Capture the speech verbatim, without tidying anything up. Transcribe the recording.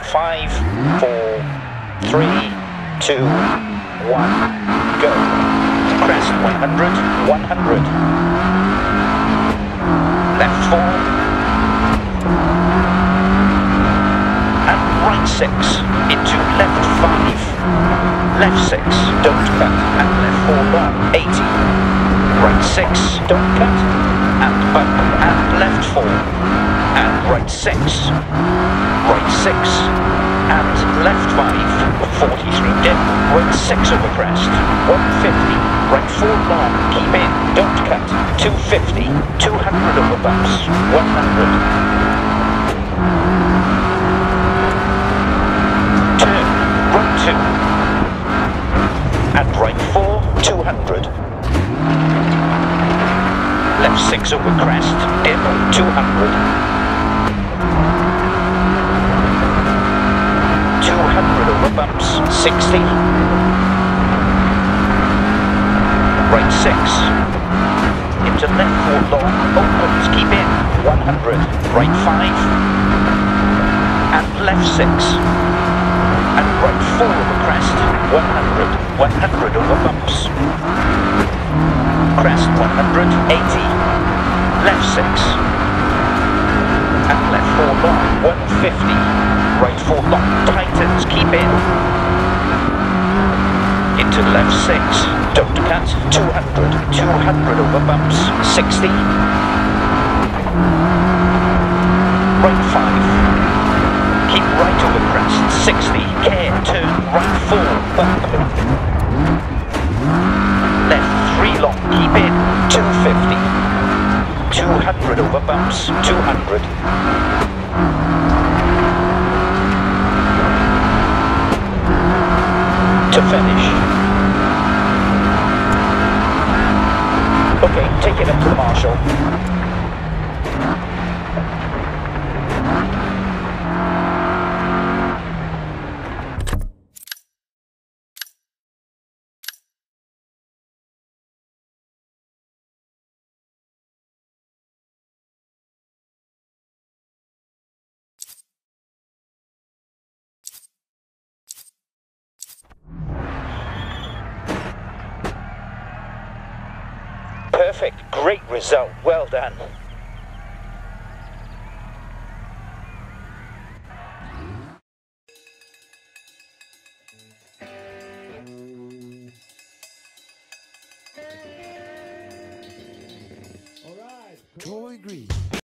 Five, four, three, two, one, go. Crest one hundred, one hundred. Left four. And right six. Into left five. Left six, don't cut. And left four long, eighty. Right six, don't cut. And bump. And left four. And right six. Right six. And left five, forty through dip, right six over crest, one fifty, right four long, keep in, don't cut, two fifty, two hundred over bumps, one hundred. Turn, right two, and right four, two hundred. Left six over crest, dip, two hundred. two hundred over bumps, sixty. Right six. Into left four long, opens, keep in, one hundred. Right five. And left six. And right four over crest, one hundred. one hundred over bumps. Crest one hundred, eighty. Left six. And left four long, one fifty. Right four long, tightens, keep in. Into left six, don't cut, two hundred, two hundred over bumps, sixty. Right five, keep right over crest, sixty, care, turn, right four, bump. Left three long, keep in, two fifty. two hundred over bumps, two hundred. To finish. Okay, take it up to the marshal. Perfect, great result, well done. Troy Green.